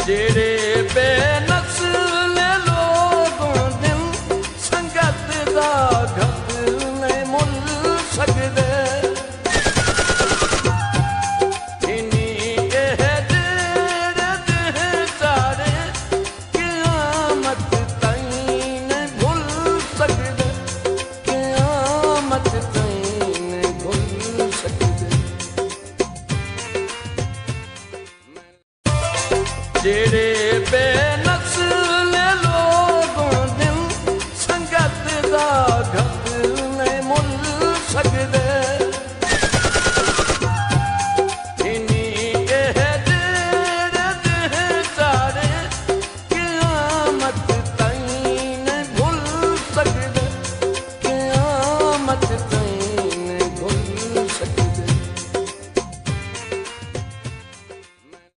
जेड़े बेनस्ल लोगों दिल संगत दा घत नहीं मुल सकदे। जेड़े